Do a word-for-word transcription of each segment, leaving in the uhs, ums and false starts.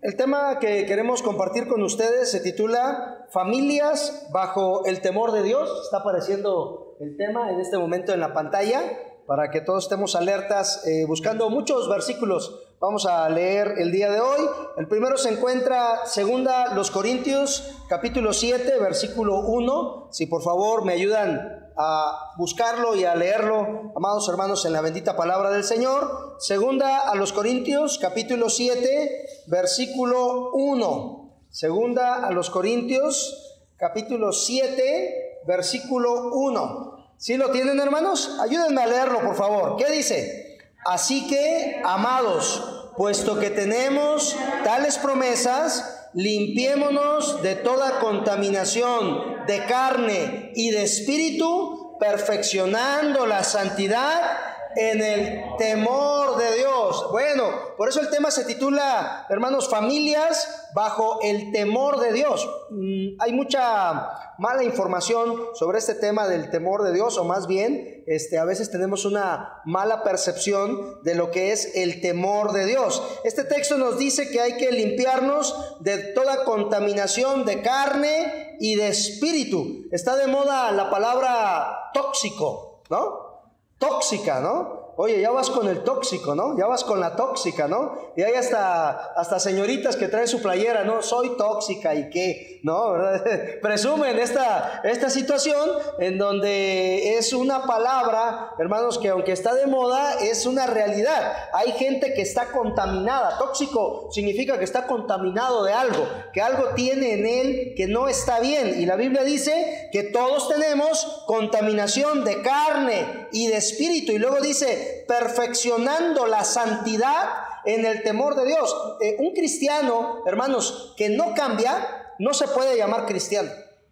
El tema que queremos compartir con ustedes se titula Familias bajo el temor de Dios. Está apareciendo el tema en este momento en la pantalla para que todos estemos alertas, eh, buscando muchos versículos. Vamos a leer el día de hoy. El primero se encuentra segunda los Corintios, capítulo siete, versículo uno. Si por favor me ayudan a buscarlo y a leerlo, amados hermanos, en la bendita palabra del Señor. Segunda a los Corintios, capítulo siete, versículo uno. Segunda a los Corintios, capítulo siete, versículo uno. ¿Sí lo tienen, hermanos? Ayúdenme a leerlo, por favor. ¿Qué dice? Así que, amados, puesto que tenemos tales promesas, limpiémonos de toda contaminación de carne y de espíritu, perfeccionando la santidad en el temor de Dios. Bueno, por eso el tema se titula, hermanos, familias bajo el temor de Dios. Mm, hay mucha mala información sobre este tema del temor de Dios, o más bien, este, a veces tenemos una mala percepción de lo que es el temor de Dios. Este texto nos dice que hay que limpiarnos de toda contaminación de carne y de espíritu. Está de moda la palabra tóxico, ¿no? Tóxica, ¿no? Oye, ya vas con el tóxico, ¿no? Ya vas con la tóxica, ¿no? Y hay hasta, hasta señoritas que traen su playera, ¿no? Soy tóxica y qué, ¿no? ¿Verdad? Presumen esta, esta situación en donde es una palabra, hermanos, que aunque está de moda, es una realidad. Hay gente que está contaminada. Tóxico significa que está contaminado de algo, que algo tiene en él que no está bien. Y la Biblia dice que todos tenemos contaminación de carne y de espíritu. Y luego dice, perfeccionando la santidad en el temor de Dios. Eh, un cristiano, hermanos, que no cambia, no se puede llamar cristiano.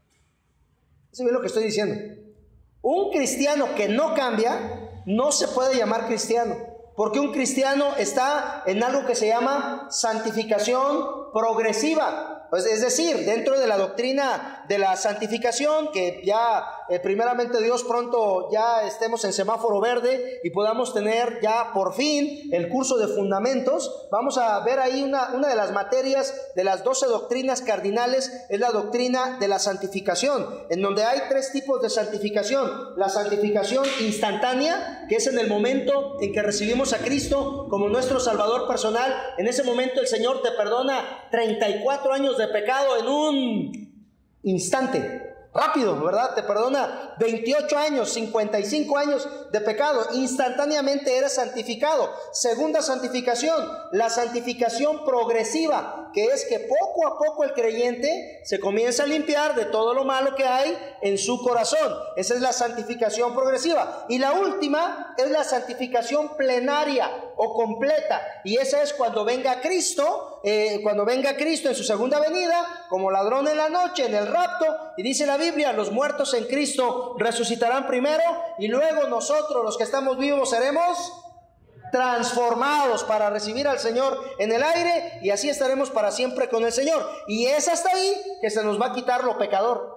¿Sí ven lo que estoy diciendo? Un cristiano que no cambia, no se puede llamar cristiano. Porque un cristiano está en algo que se llama santificación progresiva. Pues es decir, dentro de la doctrina de la santificación, que ya eh, primeramente Dios pronto ya estemos en semáforo verde y podamos tener ya por fin el curso de fundamentos, vamos a ver ahí una, una de las materias de las doce doctrinas cardinales, es la doctrina de la santificación, en donde hay tres tipos de santificación. La santificación instantánea, que es en el momento en que recibimos a Cristo como nuestro Salvador personal. En ese momento el Señor te perdona treinta y cuatro años de pecado en un instante, rápido, ¿verdad? Te perdona veintiocho años, cincuenta y cinco años de pecado, instantáneamente eres santificado. Segunda santificación, la santificación progresiva, que es que poco a poco el creyente se comienza a limpiar de todo lo malo que hay en su corazón. Esa es la santificación progresiva. Y la última es la santificación plenaria o completa, y esa es cuando venga Cristo, eh, cuando venga Cristo en su segunda venida, como ladrón en la noche, en el rapto. Y dice la Biblia, los muertos en Cristo resucitarán primero, y luego nosotros, los que estamos vivos, seremos transformados para recibir al Señor en el aire, y así estaremos para siempre con el Señor. Y es hasta ahí que se nos va a quitar lo pecador,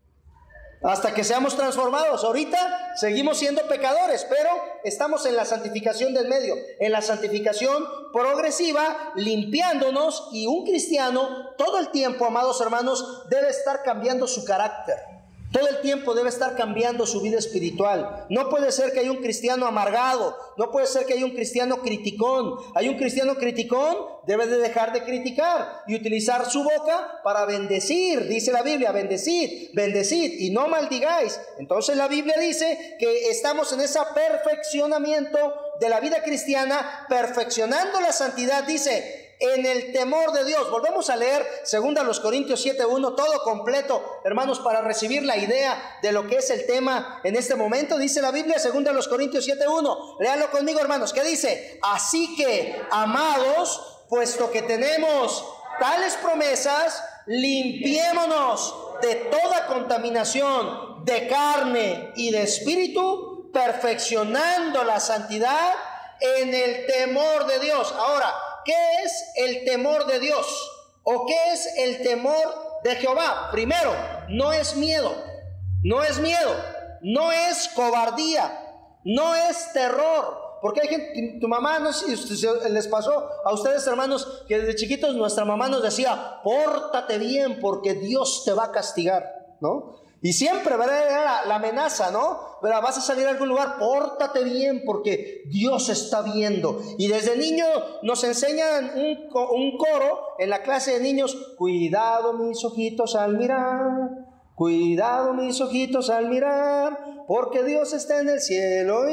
hasta que seamos transformados. Ahorita seguimos siendo pecadores, pero estamos en la santificación del medio, en la santificación progresiva, limpiándonos. Y un cristiano todo el tiempo, amados hermanos, debe estar cambiando su carácter. Todo el tiempo debe estar cambiando su vida espiritual. No puede ser que haya un cristiano amargado, no puede ser que haya un cristiano criticón. Hay un cristiano criticón, debe de dejar de criticar y utilizar su boca para bendecir. Dice la Biblia, bendecid, bendecid y no maldigáis. Entonces la Biblia dice que estamos en ese perfeccionamiento de la vida cristiana, perfeccionando la santidad, dice, en el temor de Dios. Volvemos a leer segunda los Corintios siete uno, todo completo, hermanos, para recibir la idea de lo que es el tema en este momento. Dice la Biblia, segunda los Corintios siete uno, léalo conmigo, hermanos. ¿Qué dice? Así que, amados, puesto que tenemos tales promesas, limpiémonos de toda contaminación de carne y de espíritu, perfeccionando la santidad en el temor de Dios. Ahora, ¿qué es el temor de Dios? ¿O qué es el temor de Jehová? Primero, no es miedo, no es miedo, no es cobardía, no es terror, Porque hay gente, tu mamá, no sé si les pasó a ustedes, hermanos, que desde chiquitos nuestra mamá nos decía, pórtate bien porque Dios te va a castigar, ¿no? Y siempre, ¿verdad? Era la, la amenaza, ¿no? ¿Verdad? Vas a salir a algún lugar, pórtate bien porque Dios está viendo. Y desde niño nos enseñan un, un coro en la clase de niños, cuidado mis ojitos al mirar, cuidado mis ojitos al mirar, porque Dios está en el cielo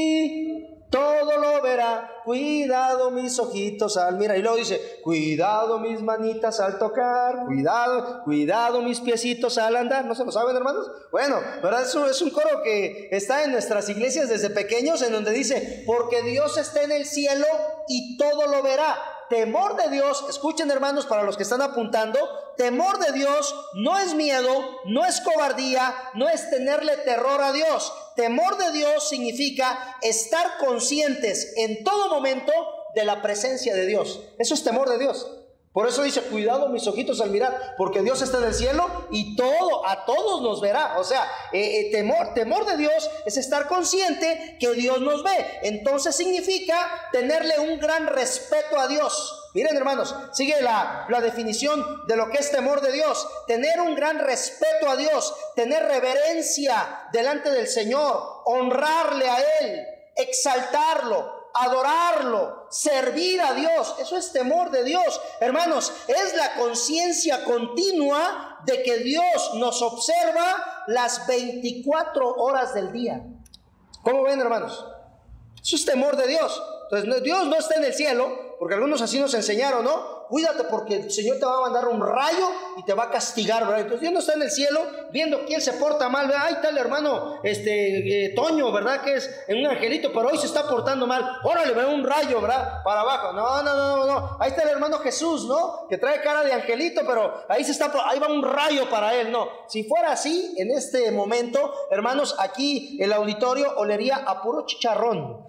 y todo lo verá. Cuidado mis ojitos al mirar. Y luego dice, cuidado mis manitas al tocar, cuidado, cuidado mis piecitos al andar. ¿No se lo saben, hermanos? Bueno, ¿verdad? Eso es un coro que está en nuestras iglesias desde pequeños, en donde dice, porque Dios está en el cielo y todo lo verá. Temor de Dios, escuchen, hermanos, para los que están apuntando, temor de Dios no es miedo, no es cobardía, no es tenerle terror a Dios. Temor de Dios significa estar conscientes en todo momento de la presencia de Dios. Eso es temor de Dios. Por eso dice, cuidado mis ojitos al mirar, porque Dios está en el cielo y todo, a todos nos verá. O sea, eh, eh, temor, temor de Dios es estar consciente que Dios nos ve. Entonces significa tenerle un gran respeto a Dios. Miren, hermanos, sigue la, la definición de lo que es temor de Dios. Tener un gran respeto a Dios, tener reverencia delante del Señor, honrarle a Él, exaltarlo, adorarlo, servir a Dios. Eso es temor de Dios, hermanos. Es la conciencia continua de que Dios nos observa las veinticuatro horas del día. ¿Cómo ven, hermanos? Eso es temor de Dios. Entonces Dios no está en el cielo, porque algunos así nos enseñaron, ¿no? Cuídate porque el Señor te va a mandar un rayo y te va a castigar, ¿verdad? Entonces Dios no está en el cielo viendo quién se porta mal, ¿verdad? Ay, tal hermano, este, eh, Toño, ¿verdad? Que es un angelito, pero hoy se está portando mal. Órale, ve un rayo, ¿verdad? Para abajo. No, no, no, no. Ahí está el hermano Jesús, ¿no? Que trae cara de angelito, pero ahí se está, ahí va un rayo para él, no. Si fuera así, en este momento, hermanos, aquí el auditorio olería a puro chicharrón.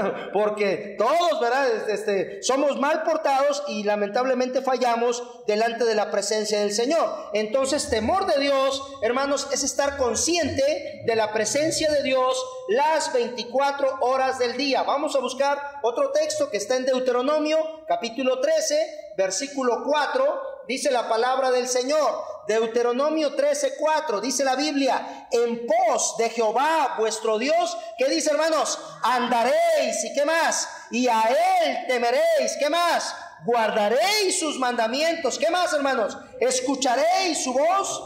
Porque todos, ¿verdad? Este, somos mal portados y lamentablemente fallamos delante de la presencia del Señor. Entonces, temor de Dios, hermanos, es estar consciente de la presencia de Dios las veinticuatro horas del día. Vamos a buscar otro texto que está en Deuteronomio, capítulo trece, versículo cuatro. Dice la palabra del Señor, Deuteronomio trece, cuatro, dice la Biblia, en pos de Jehová vuestro Dios, ¿qué dice, hermanos? Andaréis, ¿y qué más? Y a Él temeréis, ¿qué más? Guardaréis sus mandamientos, ¿qué más, hermanos? Escucharéis su voz,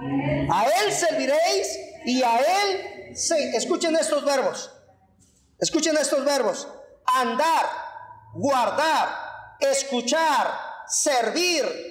a Él serviréis y a Él, sí, escuchen estos verbos, escuchen estos verbos, andar, guardar, escuchar, servir,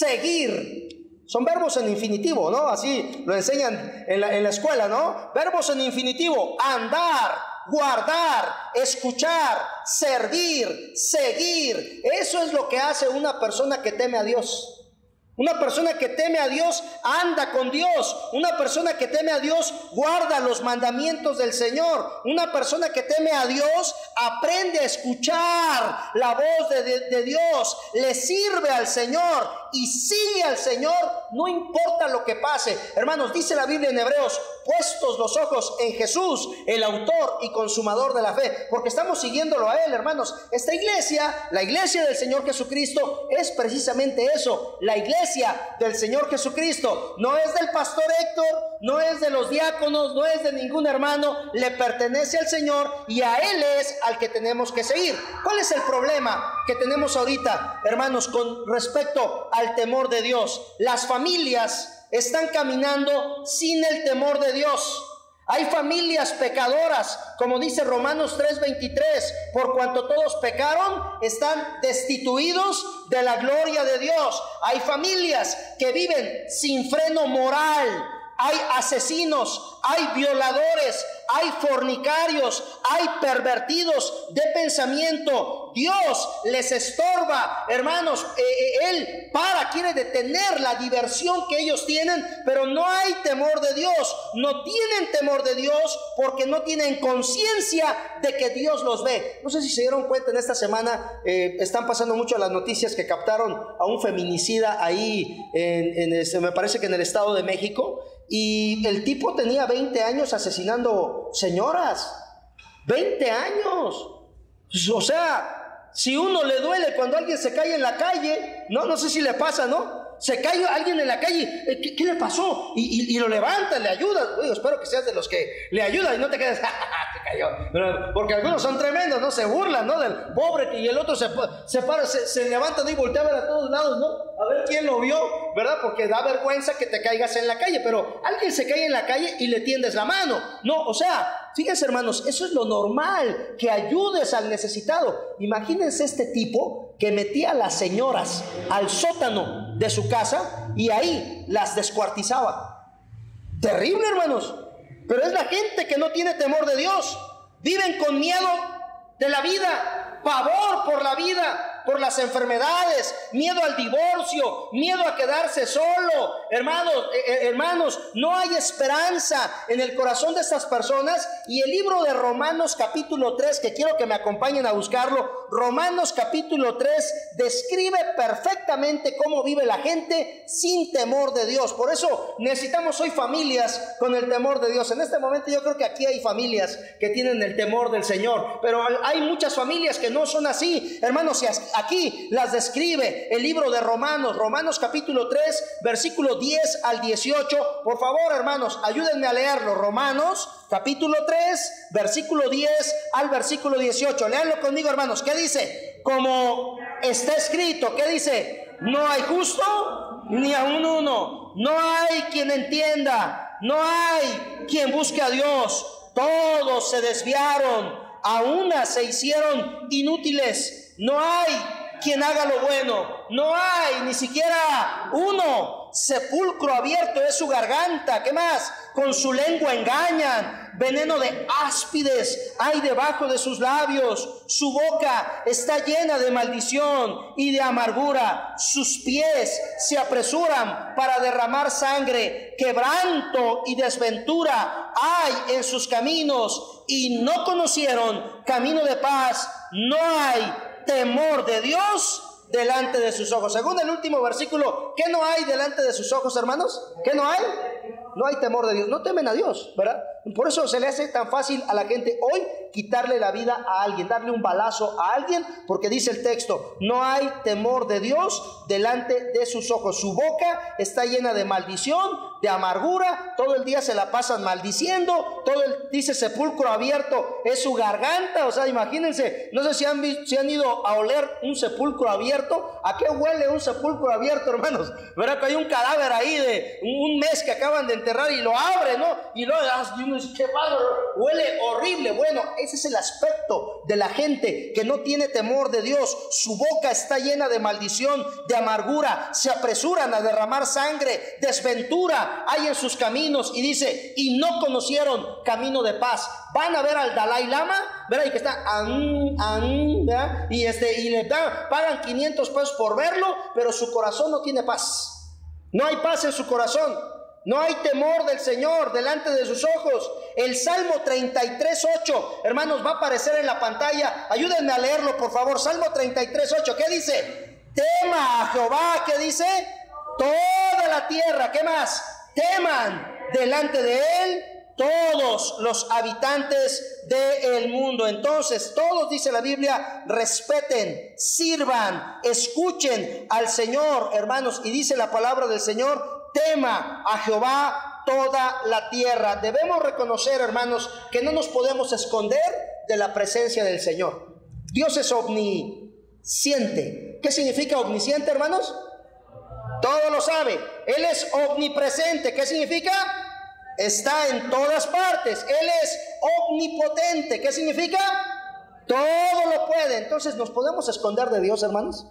seguir. Son verbos en infinitivo, ¿no? Así lo enseñan en la, en la escuela, ¿no? Verbos en infinitivo, andar, guardar, escuchar, servir, seguir. Eso es lo que hace una persona que teme a Dios. Una persona que teme a Dios anda con Dios. Una persona que teme a Dios guarda los mandamientos del Señor. Una persona que teme a Dios aprende a escuchar la voz de, de, de Dios. Le sirve al Señor y sigue al Señor, no importa lo que pase. Hermanos, dice la Biblia en Hebreos, puestos los ojos en Jesús, el autor y consumador de la fe, porque estamos siguiéndolo a Él, hermanos. Esta iglesia, la iglesia del Señor Jesucristo, es precisamente eso, la iglesia del Señor Jesucristo. No es del pastor Héctor, no es de los diáconos, no es de ningún hermano, le pertenece al Señor y a Él es al que tenemos que seguir. ¿Cuál es el problema que tenemos ahorita, hermanos, con respecto al temor de Dios? Las familias están caminando sin el temor de Dios. Hay familias pecadoras, como dice Romanos tres veintitrés, por cuanto todos pecaron, están destituidos de la gloria de Dios. Hay familias que viven sin freno moral. Hay asesinos, hay violadores, hay fornicarios, hay pervertidos de pensamiento. Dios les estorba, hermanos. Eh, eh, Él para, quiere detener la diversión que ellos tienen, pero no hay temor de Dios. No tienen temor de Dios porque no tienen conciencia de que Dios los ve. No sé si se dieron cuenta en esta semana, eh, están pasando mucho las noticias que captaron a un feminicida ahí, en, en este, me parece que en el Estado de México. Y el tipo tenía veinte años asesinando señoras. veinte años. O sea, si uno le duele cuando alguien se cae en la calle, no, no sé si le pasa, ¿no? Se cae alguien en la calle, ¿qué, qué le pasó? Y, y, y lo levanta, le ayuda. Oye, espero que seas de los que le ayuda y no te quedes, ¡ja, ja, ja! Te cayó. Pero, porque algunos son tremendos, ¿no? Se burlan, ¿no? Del pobre, y el otro se, se para, se, se levanta, ¿no? Y voltea a ver a todos lados, ¿no? A ver quién lo vio, ¿verdad? Porque da vergüenza que te caigas en la calle, pero alguien se cae en la calle y le tiendes la mano. No, o sea, fíjense, hermanos, eso es lo normal, que ayudes al necesitado. Imagínense este tipo que metía a las señoras al sótano de su casa y ahí las descuartizaba. Terrible, hermanos. Pero es la gente que no tiene temor de Dios. Viven con miedo de la vida, pavor por la vida, por las enfermedades, miedo al divorcio, miedo a quedarse solo. Hermanos, eh, hermanos, no hay esperanza en el corazón de estas personas. Y el libro de Romanos capítulo tres, que quiero que me acompañen a buscarlo, Romanos capítulo tres describe perfectamente cómo vive la gente sin temor de Dios. Por eso necesitamos hoy familias con el temor de Dios. En este momento yo creo que aquí hay familias que tienen el temor del Señor, pero hay muchas familias que no son así. Hermanos, aquí las describe el libro de Romanos, Romanos capítulo tres, versículo diez al dieciocho. Por favor, hermanos, ayúdenme a leerlo. Romanos capítulo tres, versículo diez al versículo dieciocho. Léanlo conmigo, hermanos. ¿Qué dice? Como está escrito, ¿qué dice? No hay justo ni aun uno, no hay quien entienda, no hay quien busque a Dios. Todos se desviaron, a una se hicieron inútiles. No hay quien haga lo bueno, no hay ni siquiera uno. Sepulcro abierto es su garganta. ¿Qué más? Con su lengua engañan. Veneno de áspides hay debajo de sus labios. Su boca está llena de maldición y de amargura. Sus pies se apresuran para derramar sangre. Quebranto y desventura hay en sus caminos, y no conocieron camino de paz. No hay temor de Dios delante de sus ojos. Según el último versículo, ¿qué no hay delante de sus ojos, hermanos? ¿Qué no hay? No hay temor de Dios. No temen a Dios, ¿verdad? Por eso se le hace tan fácil a la gente hoy quitarle la vida a alguien, darle un balazo a alguien, porque dice el texto, no hay temor de Dios delante de sus ojos. Su boca está llena de maldición, de amargura, todo el día se la pasan maldiciendo, todo el, dice sepulcro abierto es su garganta. O sea, imagínense, no sé si han, si han ido a oler un sepulcro abierto. ¿A qué huele un sepulcro abierto, hermanos? ¿Verdad que hay un cadáver ahí de un mes que acaban de enterrar y lo abre, ¿no? Y luego, qué bárbaro, huele horrible. Bueno, ese es el aspecto de la gente que no tiene temor de Dios. Su boca está llena de maldición, de amargura, se apresuran a derramar sangre, desventura hay en sus caminos. Y dice, y no conocieron camino de paz. Van a ver al Dalai Lama, ¿verdad? Y que está, an, an, ¿verdad? Y, este, y le dan, pagan quinientos pesos por verlo, pero su corazón no tiene paz. No hay paz en su corazón. No hay temor del Señor delante de sus ojos. El Salmo treinta y tres, ocho, hermanos, va a aparecer en la pantalla. Ayúdenme a leerlo, por favor. Salmo treinta y tres, ocho, ¿qué dice? Tema a Jehová, ¿qué dice? Toda la tierra, ¿qué más? Teman delante de él todos los habitantes del mundo. Entonces, todos, dice la Biblia, respeten, sirvan, escuchen al Señor, hermanos. Y dice la palabra del Señor, tema a Jehová toda la tierra. Debemos reconocer, hermanos, que no nos podemos esconder de la presencia del Señor. Dios es omnisciente. ¿Qué significa omnisciente, hermanos? Todo lo sabe. Él es omnipresente. ¿Qué significa? Está en todas partes. Él es omnipotente. ¿Qué significa? Todo lo puede. Entonces, ¿nos podemos esconder de Dios, hermanos?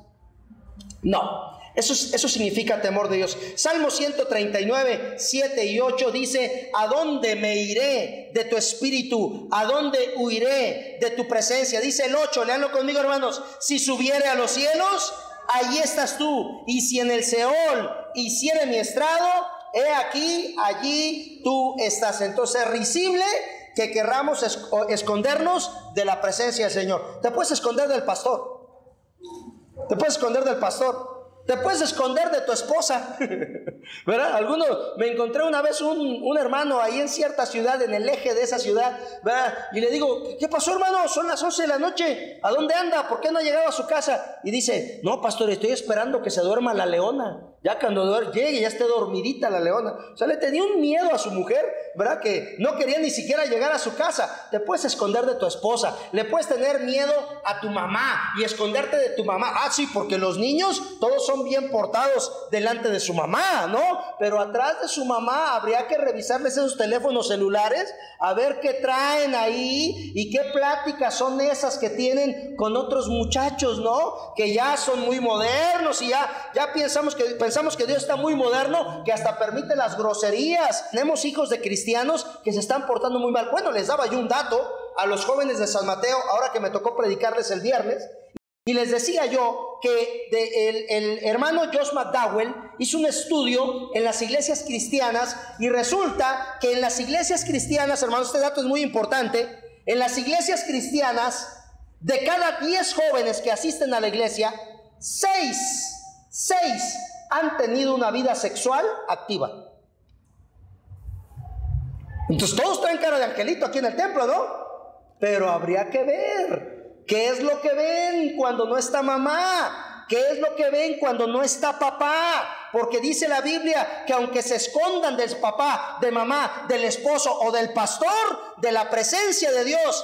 No. Eso, eso significa temor de Dios. Salmo ciento treinta y nueve, siete y ocho dice, ¿a dónde me iré de tu espíritu? ¿A dónde huiré de tu presencia? Dice el ocho, leanlo conmigo, hermanos. Si subiere a los cielos, allí estás tú. Y si en el Seol hiciere mi estrado, he aquí, allí tú estás. Entonces es risible que querramos es, escondernos de la presencia del Señor. Te puedes esconder del pastor. Te puedes esconder del pastor. Te puedes esconder de tu esposa. ¿verdad? Algunos, me encontré una vez un, un hermano ahí en cierta ciudad, en el eje de esa ciudad, ¿verdad? Y le digo, ¿qué pasó, hermano? Son las once de la noche, ¿a dónde anda? ¿Por qué no ha llegado a su casa? Y dice, no, pastor, estoy esperando que se duerma la leona. Ya cuando llegue, ya esté dormidita la leona. O sea, le tenía un miedo a su mujer, ¿verdad? Que no quería ni siquiera llegar a su casa. Te puedes esconder de tu esposa, le puedes tener miedo a tu mamá y esconderte de tu mamá. Ah, sí, porque los niños todos son bien portados delante de su mamá, ¿no? Pero atrás de su mamá habría que revisarles esos teléfonos celulares a ver qué traen ahí y qué pláticas son esas que tienen con otros muchachos, ¿no? Que ya son muy modernos y ya, ya pensamos que, pensamos que Dios está muy moderno, que hasta permite las groserías. Tenemos hijos de cristianos que se están portando muy mal. Bueno, les daba yo un dato a los jóvenes de San Mateo, ahora que me tocó predicarles el viernes, y les decía yo que de el, el hermano Josh McDowell hizo un estudio en las iglesias cristianas, y resulta que en las iglesias cristianas, hermanos, este dato es muy importante, en las iglesias cristianas, de cada diez jóvenes que asisten a la iglesia, seis, seis han tenido una vida sexual activa. Entonces todos traen cara de angelito aquí en el templo, ¿no? Pero habría que ver qué es lo que ven cuando no está mamá, qué es lo que ven cuando no está papá, porque dice la Biblia que aunque se escondan del papá, de mamá, del esposo o del pastor, de la presencia de Dios,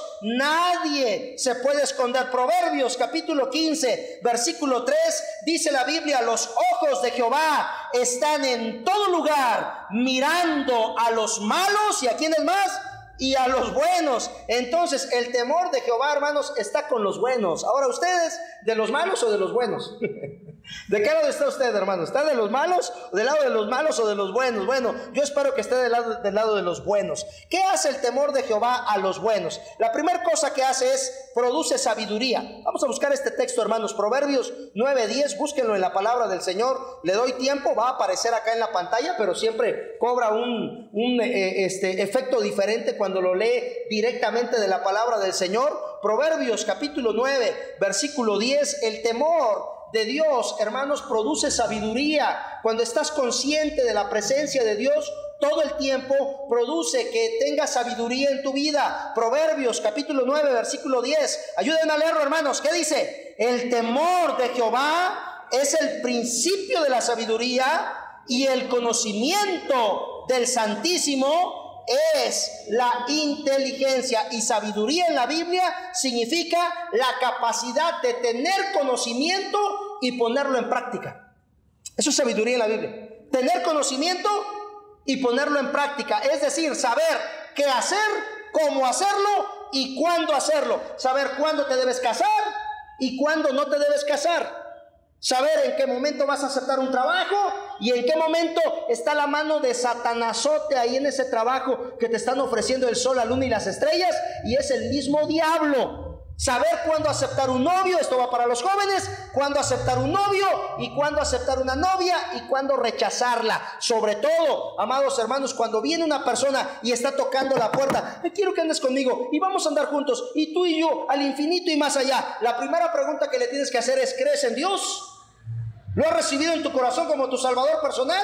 nadie se puede esconder. Proverbios capítulo quince, versículo tres, dice la Biblia, los ojos de Jehová están en todo lugar, mirando a los malos y a quienes más, y a los buenos. Entonces el temor de Jehová, hermanos, está con los buenos. Ahora, ¿ustedes de los malos o de los buenos? ¿De qué lado está usted, hermano? ¿Está de los malos, del lado de los malos o de los buenos? Bueno, yo espero que esté del lado, del lado de los buenos. ¿Qué hace el temor de Jehová a los buenos? La primera cosa que hace es, produce sabiduría. Vamos a buscar este texto, hermanos, Proverbios nueve diez, búsquenlo en la palabra del Señor. Le doy tiempo, va a aparecer acá en la pantalla, pero siempre cobra un, un eh, este, efecto diferente cuando lo lee directamente de la palabra del Señor. Proverbios capítulo nueve, versículo diez, el temor de Dios, hermanos, produce sabiduría. Cuando estás consciente de la presencia de Dios todo el tiempo, produce que tengas sabiduría en tu vida. Proverbios capítulo nueve, versículo diez, ayúdenme a leerlo, hermanos. ¿Qué dice? El temor de Jehová es el principio de la sabiduría, y el conocimiento del Santísimo es la inteligencia. Y sabiduría en la Biblia significa la capacidad de tener conocimiento y ponerlo en práctica. Eso es sabiduría en la Biblia. Tener conocimiento y ponerlo en práctica. Es decir, saber qué hacer, cómo hacerlo y cuándo hacerlo. Saber cuándo te debes casar y cuándo no te debes casar. Saber en qué momento vas a aceptar un trabajo y en qué momento está la mano de Satanazote ahí en ese trabajo que te están ofreciendo el sol, la luna y las estrellas, y es el mismo diablo. Saber cuándo aceptar un novio, esto va para los jóvenes, cuándo aceptar un novio y cuándo aceptar una novia y cuándo rechazarla. Sobre todo, amados hermanos, cuando viene una persona y está tocando la puerta, eh, quiero que andes conmigo y vamos a andar juntos, y tú y yo al infinito y más allá. La primera pregunta que le tienes que hacer es, ¿crees en Dios? ¿Lo has recibido en tu corazón como tu salvador personal?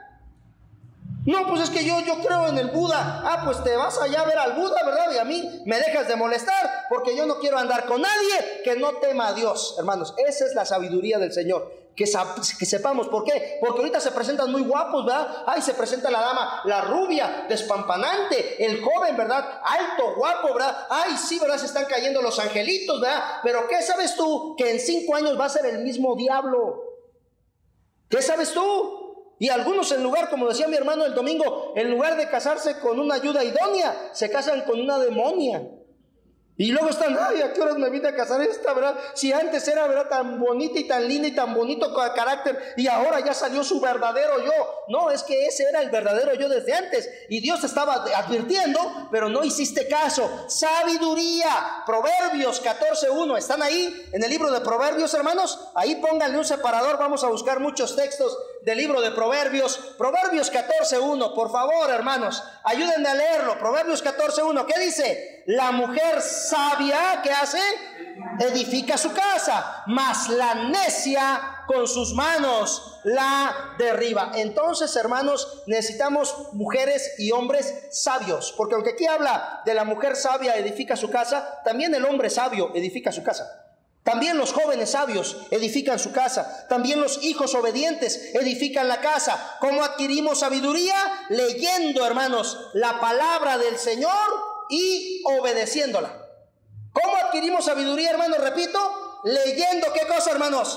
No, pues es que yo, yo creo en el Buda. Ah, pues te vas allá a ver al Buda, ¿verdad? Y a mí me dejas de molestar, porque yo no quiero andar con nadie que no tema a Dios. Hermanos, esa es la sabiduría del Señor. Que, que sepamos por qué. Porque ahorita se presentan muy guapos, ¿verdad? Ay, se presenta la dama, la rubia, despampanante, el joven, ¿verdad? Alto, guapo, ¿verdad? Ay, sí, ¿verdad? Se están cayendo los angelitos, ¿verdad? Pero ¿qué sabes tú? Que en cinco años va a ser el mismo diablo. ¿Qué sabes tú? Y algunos, en lugar, como decía mi hermano el domingo, en lugar de casarse con una ayuda idónea, se casan con una demonia. Y luego están, ay, ¿a qué horas me vine a casar esta, verdad? Si antes era, verdad, tan bonita y tan linda y tan bonito con el carácter, y ahora ya salió su verdadero yo. No, es que ese era el verdadero yo desde antes, y Dios estaba advirtiendo, pero no hiciste caso. Sabiduría. Proverbios catorce uno, ¿están ahí en el libro de Proverbios, hermanos? Ahí pónganle un separador, vamos a buscar muchos textos del libro de Proverbios. Proverbios catorce uno, por favor, hermanos, ayúdenme a leerlo. Proverbios catorce uno, ¿qué dice? La mujer sabia, ¿qué hace? Edifica su casa, mas la necia con sus manos la derriba. Entonces, hermanos, necesitamos mujeres y hombres sabios, porque aunque aquí habla de la mujer sabia edifica su casa, también el hombre sabio edifica su casa. También los jóvenes sabios edifican su casa. También los hijos obedientes edifican la casa. ¿Cómo adquirimos sabiduría? Leyendo, hermanos, la palabra del Señor y obedeciéndola. ¿Cómo adquirimos sabiduría, hermanos? Repito, leyendo, ¿qué cosa, hermanos?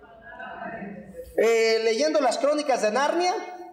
Eh, leyendo las crónicas de Narnia,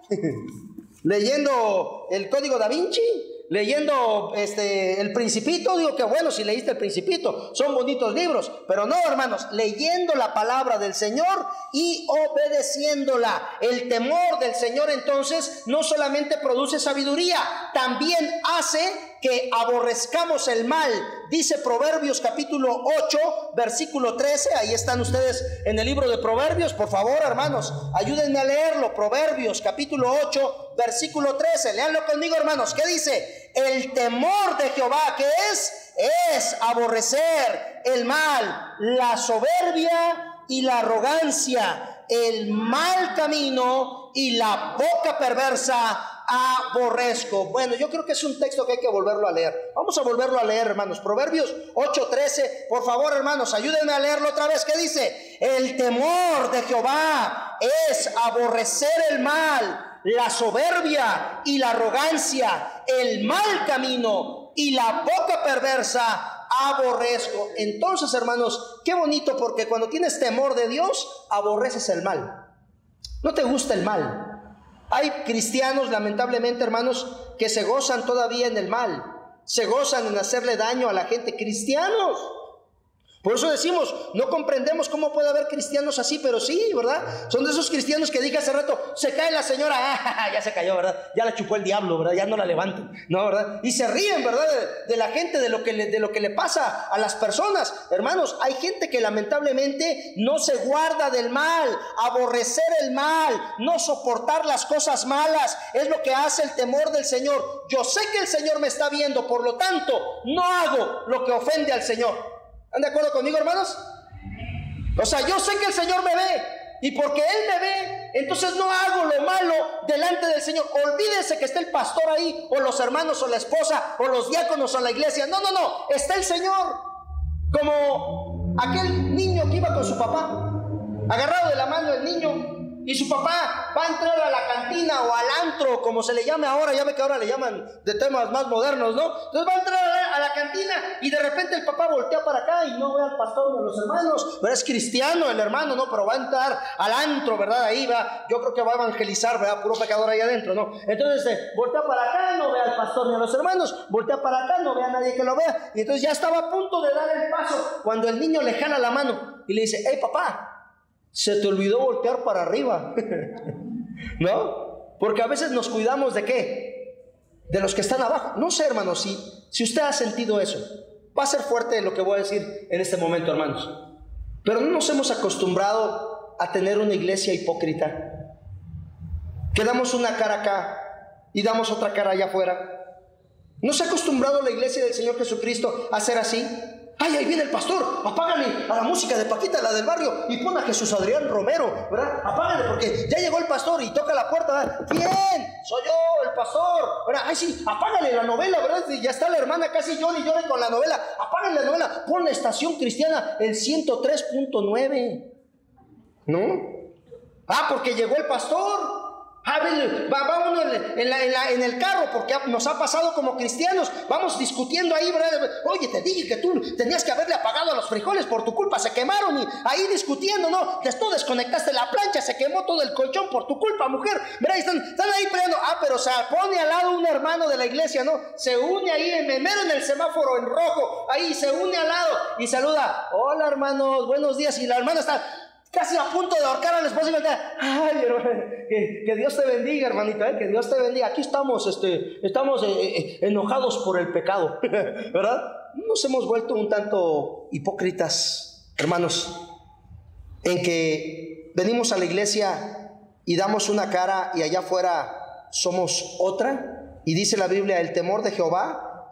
leyendo el Código Da Vinci, leyendo este, el Principito. Digo que bueno, si leíste el Principito, son bonitos libros, pero no, hermanos, leyendo la palabra del Señor y obedeciéndola. El temor del Señor entonces no solamente produce sabiduría, también hace que aborrezcamos el mal. Dice Proverbios capítulo ocho, versículo trece, ahí están ustedes en el libro de Proverbios, por favor, hermanos, ayúdenme a leerlo. Proverbios capítulo ocho, versículo trece, léanlo conmigo, hermanos. ¿Qué dice? El temor de Jehová, ¿qué es? Es aborrecer el mal, la soberbia y la arrogancia, el mal camino y la boca perversa aborrezco. Bueno, yo creo que es un texto que hay que volverlo a leer. Vamos a volverlo a leer, hermanos. Proverbios ocho trece, por favor, hermanos, ayúdenme a leerlo otra vez. ¿Qué dice? El temor de Jehová es aborrecer el mal, la soberbia y la arrogancia, el mal camino y la boca perversa aborrezco. Entonces, hermanos, qué bonito, porque cuando tienes temor de Dios, aborreces el mal. No te gusta el mal. Hay cristianos, lamentablemente, hermanos, que se gozan todavía en el mal, se gozan en hacerle daño a la gente. Cristianos. Por eso decimos, no comprendemos cómo puede haber cristianos así, pero sí, ¿verdad? Son de esos cristianos que dije hace rato, se cae la señora, ah, ya se cayó, ¿verdad? Ya la chupó el diablo, ¿verdad? Ya no la levantan, ¿no? ¿Verdad? Y se ríen, ¿verdad? De, de la gente, de lo, que le, de lo que le pasa a las personas. Hermanos, hay gente que lamentablemente no se guarda del mal. Aborrecer el mal, no soportar las cosas malas, es lo que hace el temor del Señor. Yo sé que el Señor me está viendo, por lo tanto, no hago lo que ofende al Señor. ¿Están de acuerdo conmigo, hermanos? O sea, yo sé que el Señor me ve, y porque Él me ve, entonces no hago lo malo delante del Señor. Olvídense que está el pastor ahí, o los hermanos, o la esposa, o los diáconos, o la iglesia. No, no, no, está el Señor. Como aquel niño que iba con su papá, agarrado de la mano del niño, y su papá va a entrar a la cantina o al antro, como se le llame ahora. Ya ve que ahora le llaman de temas más modernos, ¿no? Entonces va a entrar a la cantina y de repente el papá voltea para acá y no ve al pastor ni a los hermanos. Pero es cristiano el hermano, ¿no? Pero va a entrar al antro, ¿verdad? Ahí va, yo creo que va a evangelizar, ¿verdad? Puro pecador ahí adentro, ¿no? Entonces eh, voltea para acá, no ve al pastor ni a los hermanos. Voltea para acá, no ve a nadie que lo vea. Y entonces ya estaba a punto de dar el paso cuando el niño le jala la mano y le dice: hey, papá, se te olvidó voltear para arriba. ¿No? Porque a veces nos cuidamos de ¿qué? De los que están abajo. No sé, hermanos, si, si usted ha sentido eso. Va a ser fuerte lo que voy a decir en este momento, hermanos, pero no nos hemos acostumbrado a tener una iglesia hipócrita, que damos una cara acá y damos otra cara allá afuera. ¿No se ha acostumbrado la iglesia del Señor Jesucristo a ser así? Ay, ahí viene el pastor, apágale a la música de Paquita, la del barrio, y pon a Jesús Adrián Romero, ¿verdad? Apágale porque ya llegó el pastor y toca la puerta, ¿verdad? ¿Quién? Soy yo, el pastor, ¿verdad? Ay, sí, apágale la novela, ¿verdad? Y ya está la hermana casi llora y llora con la novela. Apágale la novela, pon la estación cristiana, el ciento tres punto nueve, ¿no? Ah, porque llegó el pastor. Ah, va, va uno en, en, la, en, la, en el carro, porque nos ha pasado como cristianos, vamos discutiendo ahí, ¿verdad? Oye, te dije que tú tenías que haberle apagado a los frijoles, por tu culpa se quemaron, y ahí discutiendo, ¿no? Tú desconectaste la plancha, se quemó todo el colchón por tu culpa, mujer, ¿verdad? Están, están ahí peleando. Ah, pero se pone al lado un hermano de la iglesia, ¿no? Se une ahí, en mero en el semáforo en rojo, ahí se une al lado y saluda: hola, hermanos, buenos días. Y la hermana está casi a punto de ahorcar a la esposa y me dice: ay, hermano, que, que Dios te bendiga, hermanita, ¿eh? Que Dios te bendiga. Aquí estamos, este, estamos eh, eh, enojados por el pecado, ¿verdad? Nos hemos vuelto un tanto hipócritas, hermanos, en que venimos a la iglesia y damos una cara y allá afuera somos otra. Y dice la Biblia: el temor de Jehová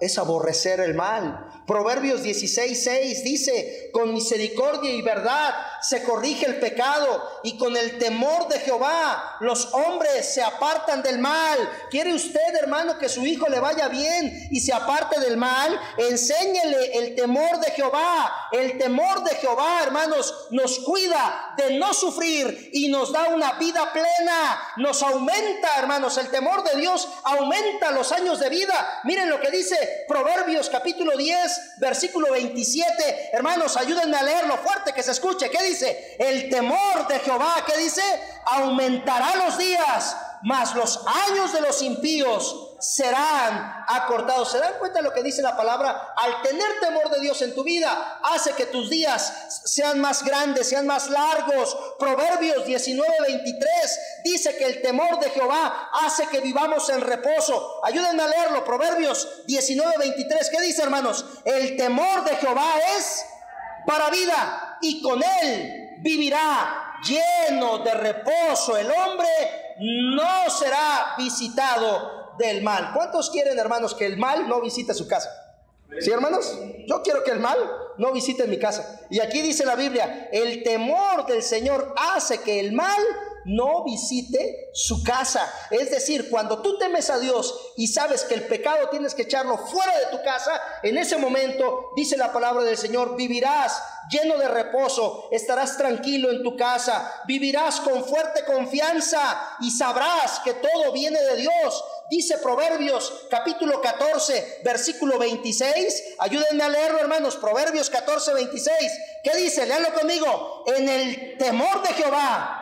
es aborrecer el mal. Proverbios dieciséis seis dice: con misericordia y verdad se corrige el pecado, y con el temor de Jehová los hombres se apartan del mal. ¿Quiere usted, hermano, que su hijo le vaya bien y se aparte del mal? Enséñele el temor de Jehová. El temor de Jehová, hermanos, nos cuida de no sufrir y nos da una vida plena. Nos aumenta, hermanos, el temor de Dios aumenta los años de vida. Miren lo que dice Proverbios capítulo diez versículo veintisiete. Hermanos, ayúdenme a leerlo fuerte, que se escuche. ¿Qué dice? El temor de Jehová, ¿qué dice? Aumentará los días, mas los años de los impíos serán acortados. ¿Se dan cuenta de lo que dice la palabra? Al tener temor de Dios en tu vida, hace que tus días sean más grandes, sean más largos. Proverbios diecinueve veintitrés dice que el temor de Jehová hace que vivamos en reposo. Ayúdenme a leerlo. Proverbios diecinueve veintitrés. ¿Qué dice, hermanos? El temor de Jehová es para vida, y con él vivirá lleno de reposo. El hombre no será visitado del mal. ¿Cuántos quieren, hermanos, que el mal no visite su casa? ¿Sí, hermanos? Yo quiero que el mal no visite mi casa. Y aquí dice la Biblia: el temor del Señor hace que el mal no visite su casa. Es decir, cuando tú temes a Dios y sabes que el pecado tienes que echarlo fuera de tu casa, en ese momento, dice la palabra del Señor, vivirás lleno de reposo, estarás tranquilo en tu casa, vivirás con fuerte confianza y sabrás que todo viene de Dios. Dice Proverbios capítulo catorce versículo veintiséis. Ayúdenme a leerlo, hermanos. Proverbios catorce veintiséis. ¿Qué dice? Léanlo conmigo. En el temor de Jehová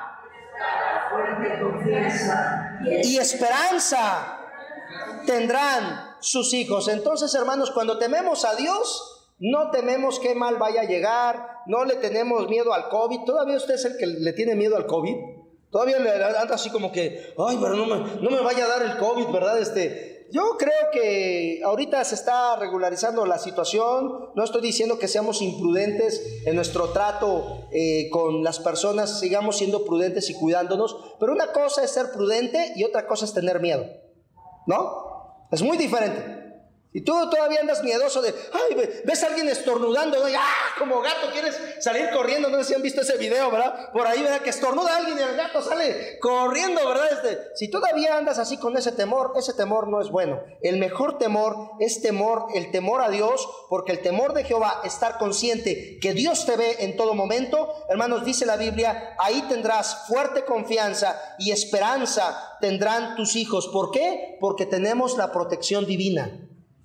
y esperanza tendrán sus hijos. Entonces, hermanos, cuando tememos a Dios, no tememos qué mal vaya a llegar, no le tenemos miedo al COVID. ¿Todavía usted es el que le tiene miedo al COVID? Todavía le anda así como que, ay, pero no me, no me vaya a dar el COVID, ¿verdad? Este, yo creo que ahorita se está regularizando la situación. No estoy diciendo que seamos imprudentes en nuestro trato eh, con las personas, sigamos siendo prudentes y cuidándonos, pero una cosa es ser prudente y otra cosa es tener miedo, ¿no? Es muy diferente. Y tú todavía andas miedoso de, ay, ves a alguien estornudando, ¿no? Y, ¡ah! Como gato quieres salir corriendo. No sé si han visto ese video, ¿verdad? Por ahí, ¿verdad? Que estornuda a alguien y el gato sale corriendo, ¿verdad? Este, si todavía andas así con ese temor, ese temor no es bueno. El mejor temor es temor, el temor a Dios, porque el temor de Jehová, estar consciente que Dios te ve en todo momento. Hermanos, dice la Biblia, ahí tendrás fuerte confianza y esperanza tendrán tus hijos. ¿Por qué? Porque tenemos la protección divina.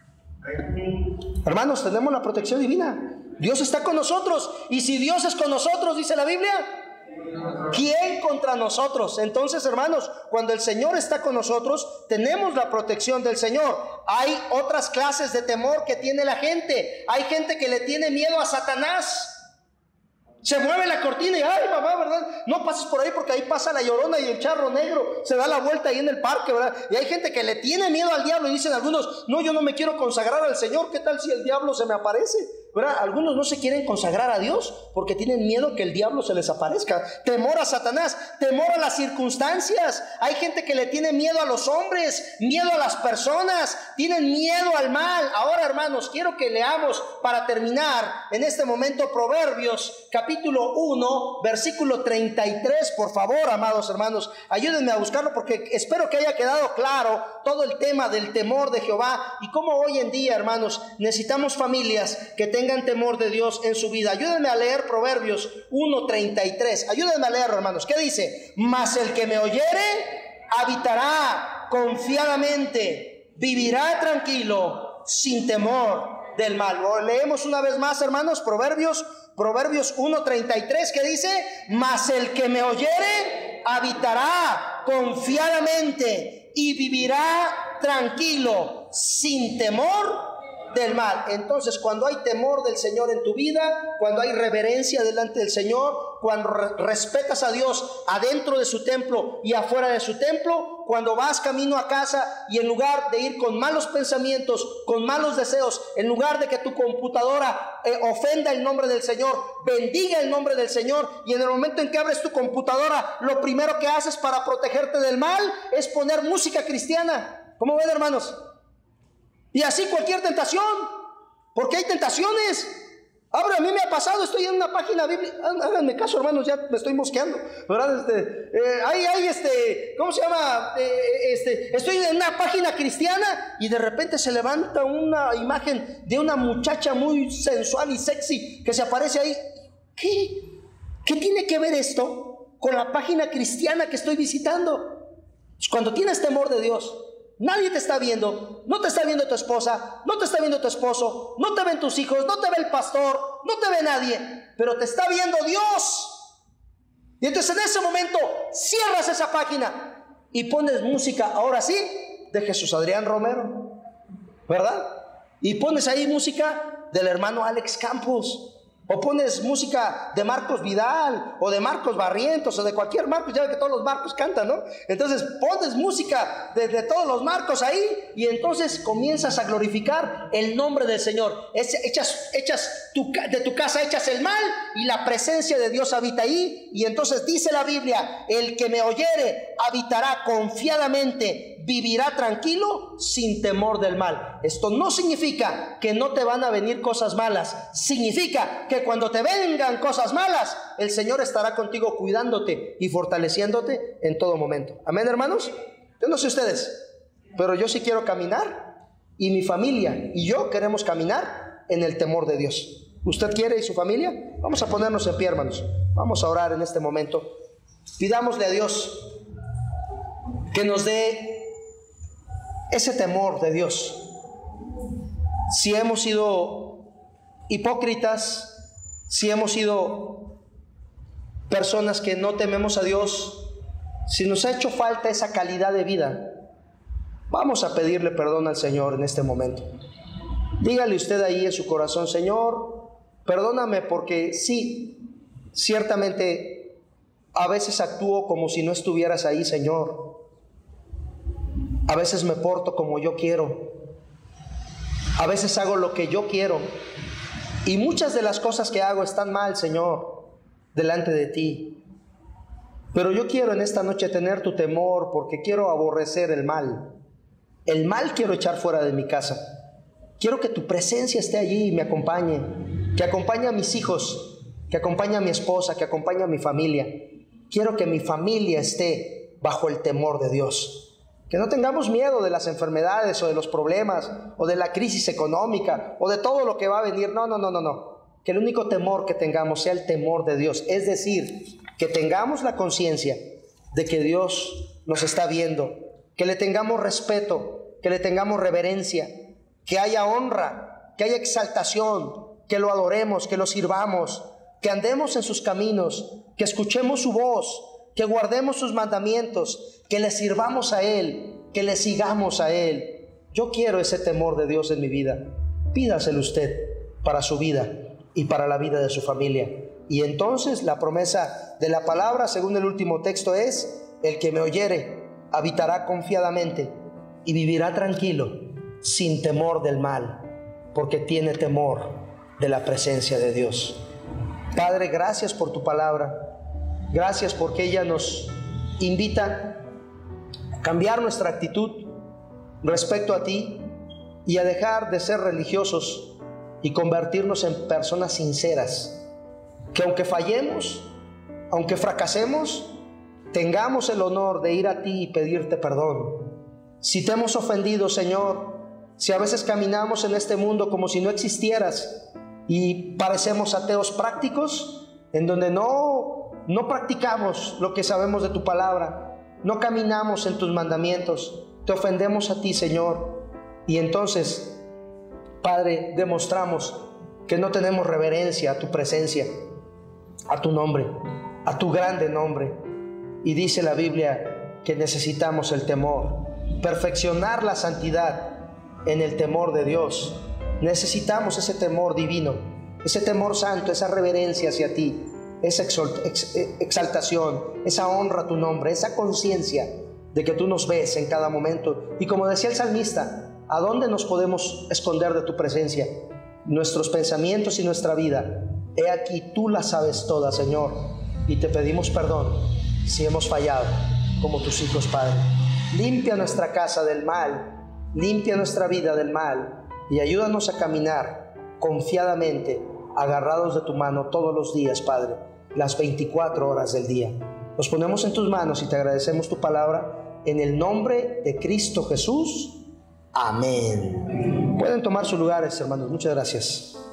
Hermanos, tenemos la protección divina. Dios está con nosotros. Y si Dios es con nosotros, dice la Biblia, ¿quién contra nosotros? Entonces, hermanos, cuando el Señor está con nosotros, tenemos la protección del Señor. Hay otras clases de temor que tiene la gente. Hay gente que le tiene miedo a Satanás. Se mueve la cortina y, ay, mamá, ¿verdad? No pases por ahí porque ahí pasa la Llorona y el charro negro. Se da la vuelta ahí en el parque, ¿verdad? Y hay gente que le tiene miedo al diablo y dicen algunos, no, yo no me quiero consagrar al Señor. ¿Qué tal si el diablo se me aparece? ¿Verdad? Algunos no se quieren consagrar a Dios porque tienen miedo que el diablo se les aparezca. Temor a Satanás, temor a las circunstancias. Hay gente que le tiene miedo a los hombres, miedo a las personas, tienen miedo al mal. Ahora, hermanos, quiero que leamos para terminar en este momento Proverbios capítulo uno, versículo treinta y tres, por favor, amados hermanos. Ayúdenme a buscarlo porque espero que haya quedado claro todo el tema del temor de Jehová y cómo hoy en día, hermanos, necesitamos familias que tengan tengan temor de Dios en su vida. Ayúdenme a leer Proverbios uno treinta y tres. Ayúdenme a leer, hermanos. ¿Qué dice? Mas el que me oyere habitará confiadamente, vivirá tranquilo, sin temor del mal. Lo leemos una vez más, hermanos. Proverbios, Proverbios uno treinta y tres, ¿qué dice? Mas el que me oyere habitará confiadamente y vivirá tranquilo, sin temor del mal. Entonces, cuando hay temor del Señor en tu vida, cuando hay reverencia delante del Señor, cuando re respetas a Dios adentro de su templo y afuera de su templo, cuando vas camino a casa y en lugar de ir con malos pensamientos, con malos deseos, en lugar de que tu computadora eh, ofenda el nombre del Señor, bendiga el nombre del Señor, y en el momento en que abres tu computadora, lo primero que haces para protegerte del mal es poner música cristiana. ¿Cómo ven, hermanos? Y así cualquier tentación, porque hay tentaciones. Ahora a mí me ha pasado, estoy en una página bíblica, háganme caso hermanos, ya me estoy mosqueando, ¿verdad? Este, eh, hay, hay este, ¿cómo se llama? Eh, este, estoy en una página cristiana y de repente se levanta una imagen de una muchacha muy sensual y sexy que se aparece ahí. ¿Qué? ¿Qué tiene que ver esto con la página cristiana que estoy visitando? Cuando tienes temor de Dios, nadie te está viendo, no te está viendo tu esposa, no te está viendo tu esposo, no te ven tus hijos, no te ve el pastor, no te ve nadie, pero te está viendo Dios. Y entonces en ese momento cierras esa página y pones música, ahora sí, de Jesús Adrián Romero, ¿verdad? Y pones ahí música del hermano Alex Campos, o pones música de Marcos Vidal, o de Marcos Barrientos, o de cualquier Marcos, ya ven que todos los Marcos cantan, ¿no? Entonces pones música de, de todos los Marcos ahí, y entonces comienzas a glorificar el nombre del Señor. Es, echas, echas tu, de tu casa echas el mal, y la presencia de Dios habita ahí, y entonces dice la Biblia, el que me oyere habitará confiadamente, vivirá tranquilo sin temor del mal. Esto no significa que no te van a venir cosas malas, significa que cuando te vengan cosas malas, el Señor estará contigo cuidándote y fortaleciéndote en todo momento. Amén, hermanos. Yo no sé ustedes, pero yo sí quiero caminar, y mi familia y yo queremos caminar en el temor de Dios. ¿Usted quiere y su familia? Vamos a ponernos en pie, hermanos. Vamos a orar en este momento. Pidámosle a Dios que nos dé ese temor de Dios. Si hemos sido hipócritas, si hemos sido personas que no tememos a Dios, si nos ha hecho falta esa calidad de vida, vamos a pedirle perdón al Señor en este momento. Dígale usted ahí en su corazón: Señor, perdóname porque sí, ciertamente a veces actúo como si no estuvieras ahí, Señor. A veces me porto como yo quiero. A veces hago lo que yo quiero. Y muchas de las cosas que hago están mal, Señor, delante de ti. Pero yo quiero en esta noche tener tu temor, porque quiero aborrecer el mal. El mal quiero echar fuera de mi casa. Quiero que tu presencia esté allí y me acompañe. Que acompañe a mis hijos, que acompañe a mi esposa, que acompañe a mi familia. Quiero que mi familia esté bajo el temor de Dios. Que no tengamos miedo de las enfermedades o de los problemas o de la crisis económica o de todo lo que va a venir. No, no, no, no, no. Que el único temor que tengamos sea el temor de Dios. Es decir, que tengamos la conciencia de que Dios nos está viendo, que le tengamos respeto, que le tengamos reverencia, que haya honra, que haya exaltación, que lo adoremos, que lo sirvamos, que andemos en sus caminos, que escuchemos su voz, que guardemos sus mandamientos, que le sirvamos a Él, que le sigamos a Él. Yo quiero ese temor de Dios en mi vida. Pídaselo usted para su vida y para la vida de su familia. Y entonces la promesa de la palabra, según el último texto, es: el que me oyere habitará confiadamente y vivirá tranquilo, sin temor del mal, porque tiene temor de la presencia de Dios. Padre, gracias por tu palabra. Gracias porque ella nos invita a cambiar nuestra actitud respecto a ti y a dejar de ser religiosos y convertirnos en personas sinceras, que aunque fallemos, aunque fracasemos, tengamos el honor de ir a ti y pedirte perdón. Si te hemos ofendido, Señor, si a veces caminamos en este mundo como si no existieras y parecemos ateos prácticos, en donde no No practicamos lo que sabemos de tu palabra, no caminamos en tus mandamientos, te ofendemos a ti, Señor. Y entonces, Padre, demostramos que no tenemos reverencia a tu presencia, a tu nombre, a tu grande nombre. Y dice la Biblia que necesitamos el temor, perfeccionar la santidad en el temor de Dios. Necesitamos ese temor divino, ese temor santo, esa reverencia hacia ti, esa exaltación, esa honra a tu nombre, esa conciencia de que tú nos ves en cada momento. Y como decía el salmista, ¿a dónde nos podemos esconder de tu presencia? Nuestros pensamientos y nuestra vida. He aquí, tú las sabes todas, Señor, y te pedimos perdón si hemos fallado como tus hijos, Padre. Limpia nuestra casa del mal limpia nuestra vida del mal y ayúdanos a caminar confiadamente, agarrados de tu mano todos los días, Padre, las veinticuatro horas del día. Nos ponemos en tus manos y te agradecemos tu palabra en el nombre de Cristo Jesús. Amén. Pueden tomar sus lugares, hermanos. Muchas gracias.